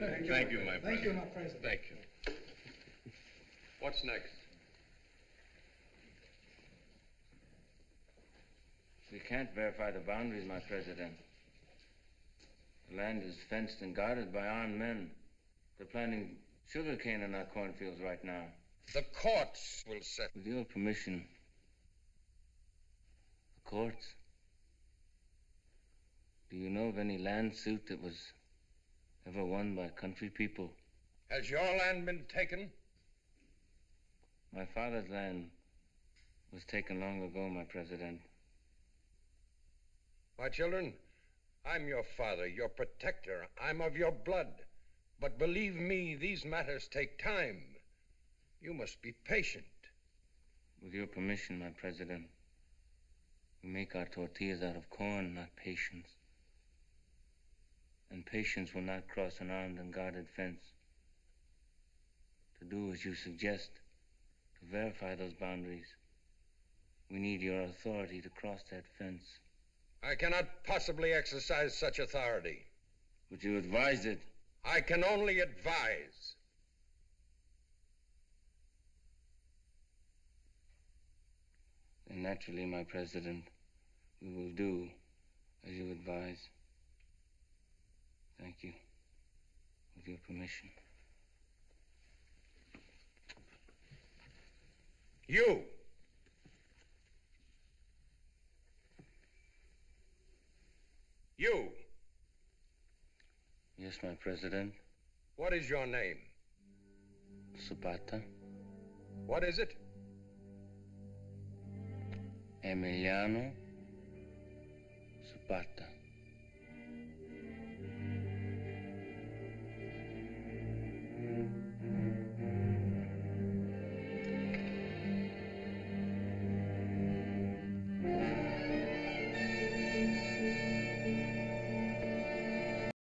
Thank you, my friend. Thank you, my president. Thank you. What's next? We can't verify the boundaries, my president. The land is fenced and guarded by armed men. They're planting sugarcane in our cornfields right now. The courts will settle. With your permission. The courts? Do you know of any land suit that was ever won by country people? Has your land been taken? My father's land was taken long ago, my president. My children, I'm your father, your protector. I'm of your blood. But believe me, these matters take time. You must be patient. With your permission, my president, we make our tortillas out of corn, not patience. And patience will not cross an armed and guarded fence. To do as you suggest, to verify those boundaries, we need your authority to cross that fence. I cannot possibly exercise such authority. Would you advise it? I can only advise. And naturally, my president, we will do as you advise. Thank you. With your permission. You! You! Yes, my president. What is your name? Zapata. What is it? Emiliano Zapata.